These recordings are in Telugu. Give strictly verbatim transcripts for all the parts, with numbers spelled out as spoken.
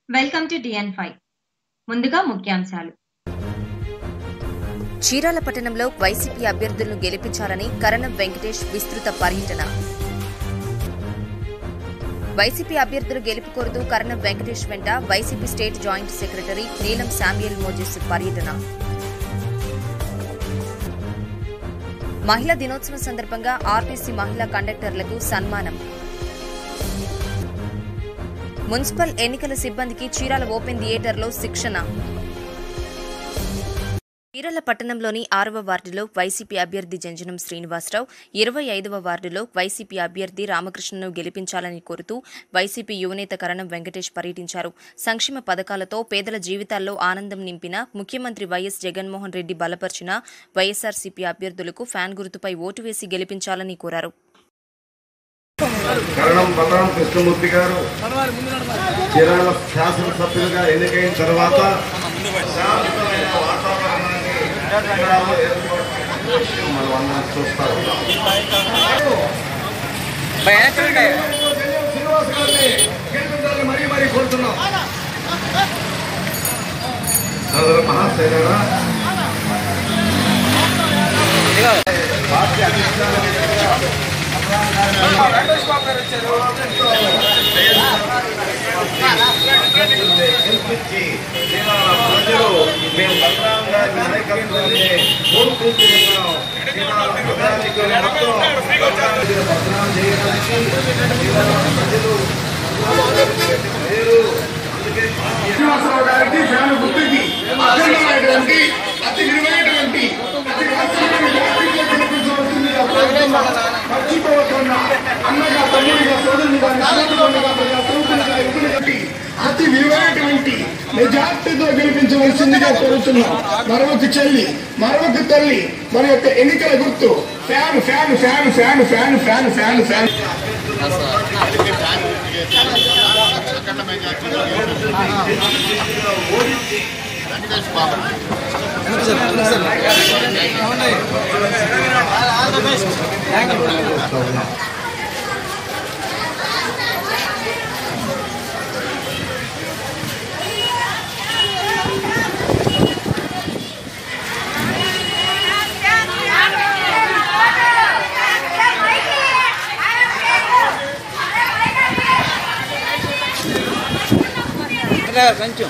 Welcome to TN five. ముందుగా ముఖ్యాంశాలు. చీరాల పట్టణంలో వైసీపీ అభ్యర్థులను గెలిపించాలని కరణం వెంకటేష్ విస్తృత పర్యటన. వైసీపీ అభ్యర్థులు గెలుపు కోరుతూ కరణం వెంకటేష్ వెంట YCP state joint secretary Neelam Samuel Moses పర్యటన. మహిళా దినోత్సవం సందర్భంగా ఆర్టీసీ మహిళా కండక్టర్లకు సన్మానం. మున్సిపల్ ఎన్నికల సిబ్బందికి చీరాల ఓపెన్ థియేటర్లో శిక్షణ. చీరాల పట్టణంలోని ఆరవ వార్డులో వైసీపీ అభ్యర్థి జంజనం శ్రీనివాసరావు, ఇరవై ఐదవ వార్డులో వైసీపీ అభ్యర్థి రామకృష్ణను గెలిపించాలని కోరుతూ వైసీపీ యువనేత కరణం వెంకటేష్ పర్యటించారు. సంక్షేమ పథకాలతో పేదల జీవితాల్లో ఆనందం నింపిన ముఖ్యమంత్రి వైఎస్ జగన్మోహన్ రెడ్డి బలపరిచిన వైఎస్ఆర్సీపీ అభ్యర్థులకు ఫ్యాన్ గుర్తుపై ఓటు వేసి గెలిపించాలని కోరారు. కరణం బలరాం కృష్ణమూర్తి గారు చీరాల శాసనసభ్యులుగా ఎన్నికైన తర్వాత శాంతమైన వాతావరణాన్ని మనం అందరం చూస్తా ఉన్నాం. శ్రీనివాస్ గారిని గెలిపించాలని మరీ మరీ కోరుతున్నాం. సోదర మహాశైలరా, పార్టీ అధిష్టానం గెలిపించి ప్రజలు మేము బలరాంగా నాయకత్వాన్ని కోరుకుంటున్నాం. ప్రజానికులు మొత్తం బలరాం చేయడానికి ప్రజలు మీరు శ్రీనివాసరావు గారికి ఫ్యాన్ గుర్తుకి అత్యున్నమైనటువంటి అతి విలువైనటువంటి మర్చిపోవకుండా అన్నగా తమ్ముడిగా సోదరునిగా అతి విలువైనటువంటి మెజార్టీతో గెలిపించవలసిందిగా కోరుతున్నాం. మరొక చెల్లి, మరొక తల్లి, మన యొక్క ఎన్నికల గుర్తు fan fan fan fan fan fan fan fan కొంచెం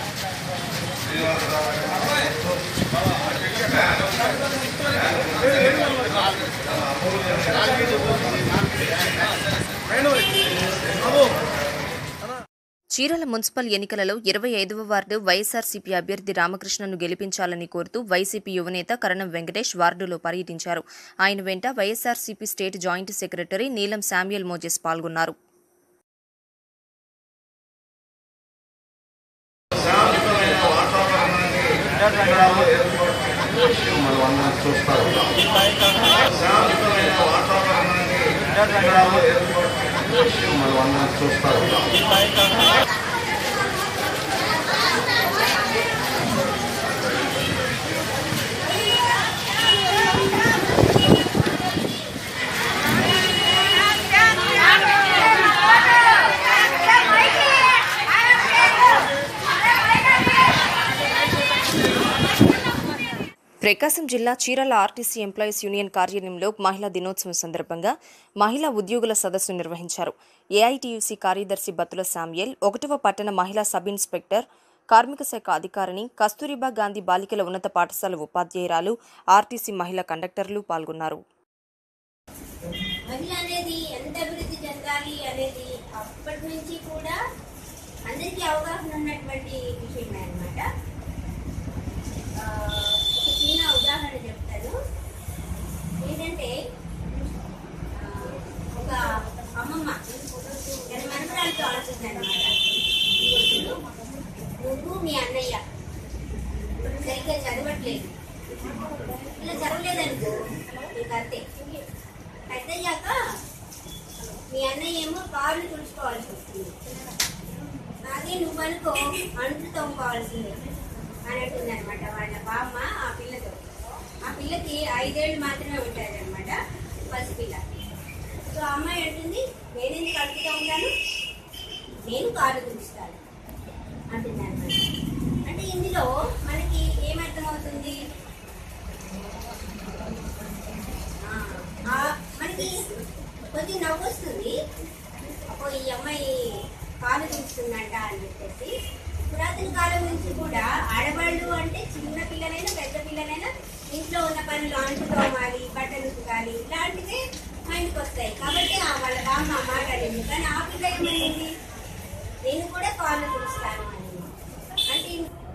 చీరాల మున్సిపల్ ఎన్నికలలో ఇరవై ఐదవ వార్డు వైఎస్ఆర్సీపీ అభ్యర్థి రామకృష్ణను గెలిపించాలని కోరుతూ వైసీపీ యువనేత కరణం వెంకటేష్ వార్డులో పర్యటించారు. ఆయన వెంట YSRCP state joint secretary Neelam Samuel Moses పాల్గొన్నారు. మనం అందరం చూస్తా ఉన్నాం. శాంతమైన వాతావరణాన్ని మనం అందరం చూస్తా ఉన్నాం. ప్రకాశం జిల్లా చీరాల ఆర్టీసీ ఎంప్లాయీస్ యూనియన్ కార్యాలయంలో మహిళా దినోత్సవం సందర్భంగా మహిళా ఉద్యోగుల సదస్సు నిర్వహించారు. ఏఐటీయూసీ కార్యదర్శి బత్తుల శామ్యూయల్, ఒకటవ పట్టణ మహిళా సబ్ ఇన్స్పెక్టర్, కార్మిక శాఖ అధికారిని, కస్తూరిబా గాంధీ బాలికల ఉన్నత పాఠశాల ఉపాధ్యాయురాలు, ఆర్టీసీ మహిళా కండక్టర్లు పాల్గొన్నారు. చిన్న ఉదాహరణ చెప్తాను. ఏంటంటే ఒక అమ్మమ్మ తన మనవరాలతో ఆడుతుంది అనమాట. నువ్వు మీ అన్నయ్య సరిగ్గా చదవట్లేదు, ఇలా చదవలేదనుకో నీకు అంతే. పెద్దయ్యాక మీ అన్నయ్య ఏమో కాళ్ళు తుడుచుకోవాల్సి వస్తుంది, అదే నువ్వు అనుకో అంట్లు తోముకోవాల్సిందే అన్నట్టుంది అనమాట వాళ్ళ బామ్మ ఆ పిల్లతో. ఆ పిల్లకి ఐదేళ్ళు మాత్రమే ఉంటారనమాట, పసిపిల్ల. సో అమ్మాయి అంటుంది, నేనెందుకు అడుగుతూ ఉంటాను, నేను కాళ్ళు తుడుస్తాను. కొద్దిగా నవ్వు వస్తుంది. అప్పుడు ఈ అమ్మాయి పాలు తీస్తుందంట అని చెప్పేసి పురాతన కాలం నుంచి కూడా ఆడవాళ్ళు అంటే చిన్న పిల్లలైనా పెద్ద పిల్లలైనా ఇంట్లో ఉన్న పనులు అంటు తోమాలి, బట్టలు ఉతకాలి, ఇలాంటివే మైండ్కి వస్తాయి. కాబట్టి వాళ్ళ బామ్మ మాట్లాడింది. కానీ ఆ పిల్ల ఏమైంది, నేను కూడా పాలు తీస్తాను అని. అంటే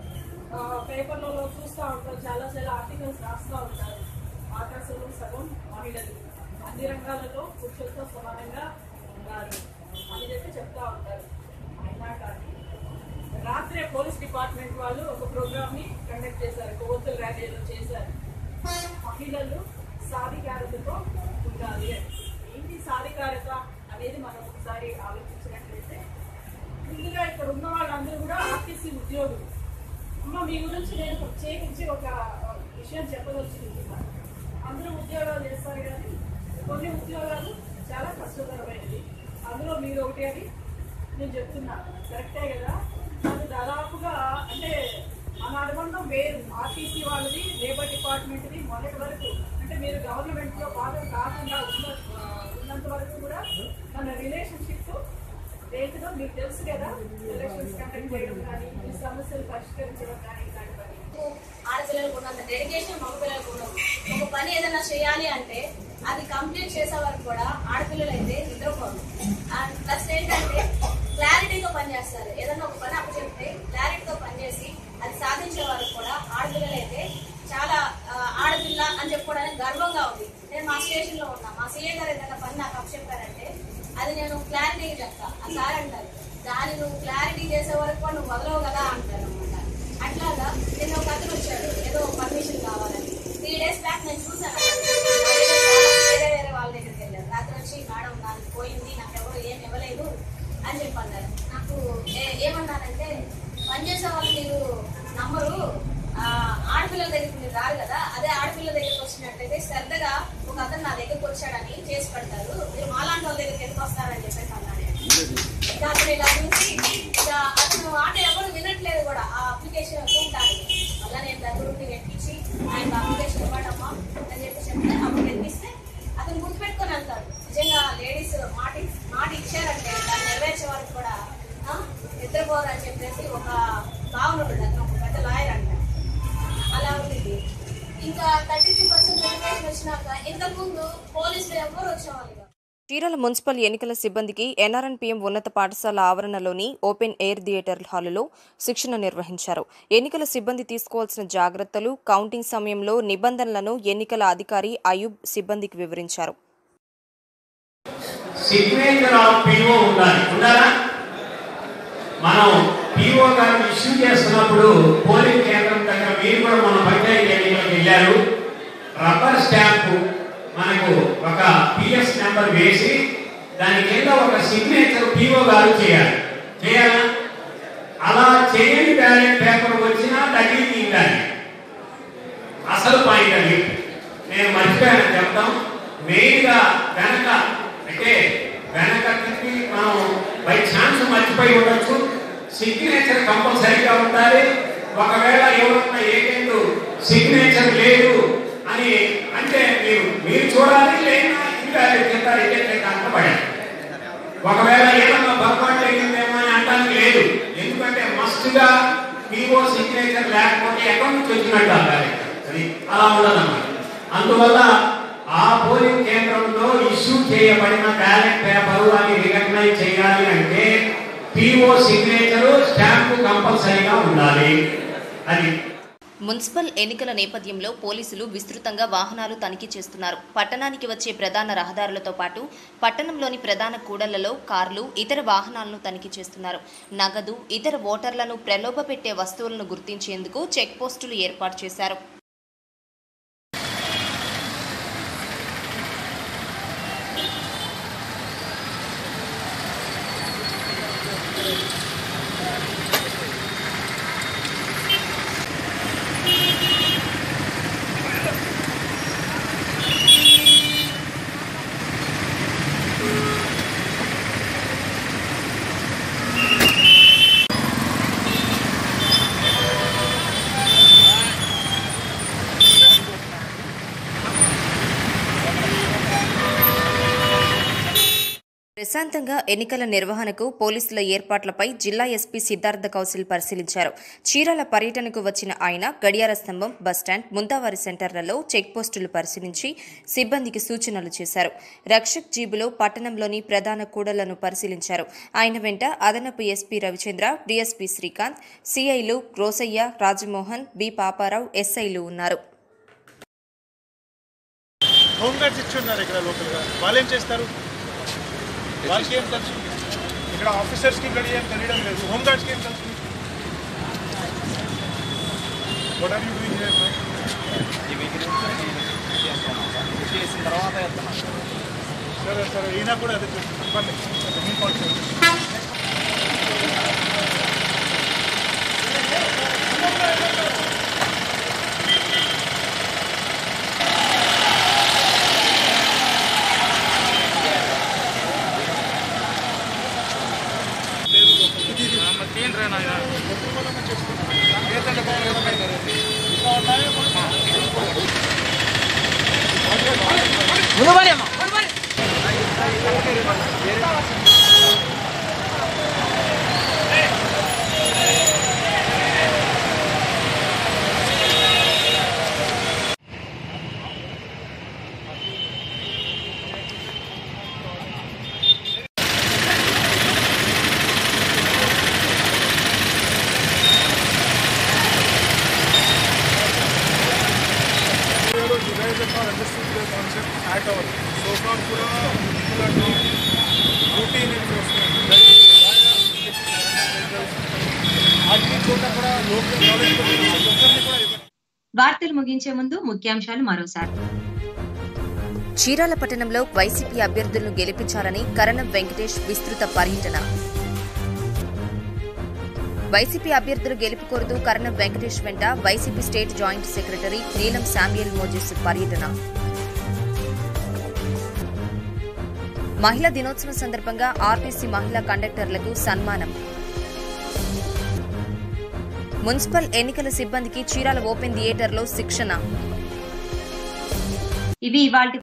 పేపర్లలో చూస్తూ ఉంటారు, చాలా చాలా ఆర్టికల్స్ రాస్తూ ఉంటారు. ఆకాశంలో సగం మహిళలు అన్ని రంగాలలో పురుషులతో సమానంగా ఉన్నారు అని చెప్పి చెప్తా ఉంటారు. అయినా కానీ రాత్రే పోలీస్ డిపార్ట్మెంట్ వాళ్ళు ఒక ప్రోగ్రామ్ ని కండక్ట్ చేశారు, కొవ్వొత్తుల ర్యాలీలో చేశారు. మహిళలు సాధికారతతో ఉండాలి అని. ఏంటి సాధికారత అనేది మనం ఒకసారి ఆలోచించినట్లయితే, ముందుగా ఇక్కడ ఉన్న వాళ్ళందరూ కూడా ఆర్టీసీ ఉద్యోగులు. అమ్మ మీ గురించి నేను ప్రత్యేకించి ఒక విషయం చెప్పదలుచుకుంటున్నాను. అందరూ ఉద్యోగాలు చేస్తారు కానీ కొన్ని ఉద్యోగాలు చాలా కష్టతరమైనవి. అందులో మీరు ఒకటి అని నేను చెప్తున్నాను. కరెక్టే కదా? అది దాదాపుగా అంటే మన అనుబంధం వేరు. ఆర్టీసీ వాళ్ళది, లేబర్ డిపార్ట్మెంట్ది మొదటి వరకు అంటే మీరు గవర్నమెంట్లో భాగం కాకుండా ఉన్న ఉన్నంత వరకు కూడా మన రిలేషన్షిప్ రేటులో మీకు తెలుసు కదా. ఎలక్షన్స్ కండక్ట్ చేయడం కానీ, ఈ సమస్యలు పరిష్కరించడం కానీ ఇలాంటి పని. ఆడపిల్లలకు ఉన్నంత డెడికేషన్ మగ పిల్లలకు ఉండదు. ఒక పని ఏదైనా చేయాలి అంటే అది కంప్లీట్ చేసే వరకు కూడా ఆడపిల్లలు అయితే నిద్రపోరు. ప్లస్ ఏంటంటే క్లారిటీతో పనిచేస్తారు. ఏదైనా ఒక పని అప్పు చెప్తే క్లారిటీతో పనిచేసి అది సాధించే వరకు కూడా ఆడపిల్లలు అయితే చాలా ఆడపిల్ల అని చెప్పుకోవడానికి గర్వంగా ఉంది. నేను మా స్టేషన్ లో ఉన్నా, మా సీఏ గారు ఏదైనా పని నాకు అప్పు చెప్పారంటే అది నేను క్లారిటీగా చెప్తా. ఆ సార్ అంటారు, దాన్ని నువ్వు క్లారిటీ చేసే వరకు కూడా నువ్వు వదలవు కదా అంటారు అనమాట. అట్లాగా నేను ఒక అతను వచ్చాడు, ఏదో పర్మిషన్ కావాలని. త్రీ డేస్ బ్యాక్ నేను చూసాను, వేరే వేరే వాళ్ళ దగ్గరికి వెళ్ళారు. రాత్రి వచ్చి మేడం నాకు పోయింది, నాకు ఎవరు ఏం ఇవ్వలేదు అని చెప్పి అన్నారు. నాకు ఏమన్నారంటే, పనిచేసే వాళ్ళు మీరు నమ్మరు, ఆడపిల్లల దగ్గరికి మీరు రారు కదా, అదే ఆడపిల్లల దగ్గరికి వచ్చినట్లయితే శ్రద్ధగా ఒక అతను నా దగ్గరికి వచ్చాడని చేసి పెడతారు, మీరు మాలాంటి వాళ్ళ దగ్గరికి ఎందుకు వస్తారని చెప్పేసి అన్నాడు. ఇక అతను ఇలా చూసి ఇక అతను ఆట ఎవరు వినట్లేదు కూడా ఆ అప్లికేషన్ ఉంటానికి. మళ్ళీ నేను దగ్గరుండి వెతికించి ఆయన అప్లికేషన్ ఇవ్వడమ్మా అని చెప్పి చెప్తే అప్పుడు వెతికిస్తే అతను గుర్తుపెట్టుకొని వెళ్తాడు. నిజంగా లేడీస్ మాట మాట ఇచ్చారంటే దాన్ని నెరవేర్చే వరకు కూడా నిద్రపోరని చెప్పేసి ఒక భావన ఉంటుంది. అతను ఒక పెద్ద లాయర్ అంట. అలా ఉంటుంది. ఇంకా థర్టీ త్రీ పర్సెంట్ రిజర్వేషన్ వచ్చినాక ఇంతకు ముందు పోలీసులు ఎవరు వచ్చేవాళ్ళు. చీరాల మున్సిపల్ ఎన్నికల సిబ్బందికి ఎన్ఆర్ఎన్పీఎం ఉన్నత పాఠశాల ఆవరణలోని ఓపెన్ ఎయిర్ థియేటర్ హాలులో శిక్షణ నిర్వహించారు. ఎన్నికల సిబ్బంది తీసుకోవాల్సిన జాగ్రత్తలు, కౌంటింగ్ సమయంలో నిబంధనలను ఎన్నికల అధికారి అయూబ్ సిబ్బందికి వివరించారు. మనం పీఓ గారిని ఇష్యూ చేస్తున్నప్పుడు పోలింగ్ కేంద్రం దగ్గర మీరు కూడా మన పంచాయతీ ఎన్నికలకు వెళ్ళారు. రబ్బర్ స్టాంపు మనకు ఒక పిఎస్ నెంబర్ వేసి దాని కింద ఒక సిగ్నేచర్ పీఓ గారు చేయాలి. చేయాలా? అలా చేయని బ్యాలెట్ పేపర్ వచ్చినా తగిలి తీయాలి. అసలు పాయింట్ అది నేను మర్చిపోయాను చెప్తాం. మెయిన్గా వెనక అంటే వెనక తిప్పి మనం బై ఛాన్స్ మర్చిపోయి ఉండొచ్చు. సిగ్నేచర్ కంపల్సరీగా ఉండాలి. ఒకవేళ ఎవరన్నా ఏజెంట్ సిగ్నేచర్ లేదు అని అంటే మీరు మీరు చూడాలి, లేదా ఇంకా అంటపడాలి. ఒకవేళ ఏమన్నా పొరపాటు అయిందేమో అని అంటానికి లేదు. ఎందుకంటే మస్ట్గా పీఓ సిగ్నేచర్ లేకపోతే ఎక్కడి నుంచి వచ్చినట్టు అవ్వాలి. అది అలా ఉండదన్నమాట. అందువల్ల ఆ పోలింగ్ కేంద్రంలో ఇష్యూ చేయబడిన బ్యాలెట్ పేపరు అని రికగ్నైజ్ చేయాలి అంటే పీఓ సిగ్నేచరు స్టాంపు కంపల్సరీగా ఉండాలి. అది మున్సిపల్ ఎన్నికల నేపథ్యంలో పోలీసులు విస్తృతంగా వాహనాలు తనిఖీ చేస్తున్నారు. పట్టణానికి వచ్చే ప్రధాన రహదారులతో పాటు పట్టణంలోని ప్రధాన కూడళ్లలో కార్లు, ఇతర వాహనాలను తనిఖీ చేస్తున్నారు. నగదు, ఇతర ఓటర్లను ప్రలోభపెట్టే వస్తువులను గుర్తించేందుకు చెక్ పోస్టులు ఏర్పాటు చేశారు. ప్రశాంతంగా ఎన్నికల నిర్వహణకు పోలీసుల ఏర్పాట్లపై జిల్లా ఎస్పీ సిద్ధార్థ కౌశల్ పరిశీలించారు. చీరాల పర్యటనకు వచ్చిన ఆయన గడియార స్తంభం, బస్టాండ్, ముందావారి సెంటర్లలో చెక్పోస్టులు పరిశీలించి సిబ్బందికి సూచనలు చేశారు. రక్షక్ జీబులో పట్టణంలోని ప్రధాన కూడళ్లను పరిశీలించారు. ఆయన వెంట అదనపు ఎస్పీ రవిచంద్ర, డీఎస్పీ శ్రీకాంత్, సీఐలు రోసయ్య, రాజమోహన్, బి పాపారావు, ఎస్ఐలు ఉన్నారు. హోంగార్డ్స్ ఇచ్చి ఉన్నారు ఇక్కడ లోకల్గా. వాళ్ళు ఏం చేస్తారు? వాళ్ళకి ఏం తెలుసు? ఇక్కడ ఆఫీసర్స్కి ఇక్కడ ఏం తెలియడం లేదు. హోంగార్డ్స్కి ఏం తెలుసు? What are you doing here? చేసిన తర్వాత వెళ్తున్నాం. సరే సరే, ఈయన కూడా అదే చెప్పండి. మీ పాయింట్ వార్తలు ముగించే ముందు ముఖ్యాంశాలు మరోసారి. చీరాల పట్టణంలో వైసీపీ అభ్యర్థులను గెలిపించాలని కరణం వెంకటేష్ విస్తృత పర్యటన. వైసీపీ అభ్యర్థులు గెలుపు కోరుతూ కరణం వెంకటేష్ వెంట YCP state joint secretary Neelam Samuel Moses పర్యటన. మహిళా దినోత్సవం సందర్భంగా ఆర్టీసీ మహిళా కండక్టర్లకు సన్మానం. మున్సిపల్ ఎన్నికల సిబ్బందికి చీరాల ఓపెన్ థియేటర్లో శిక్షణ. ఇవి ఇవాల్టి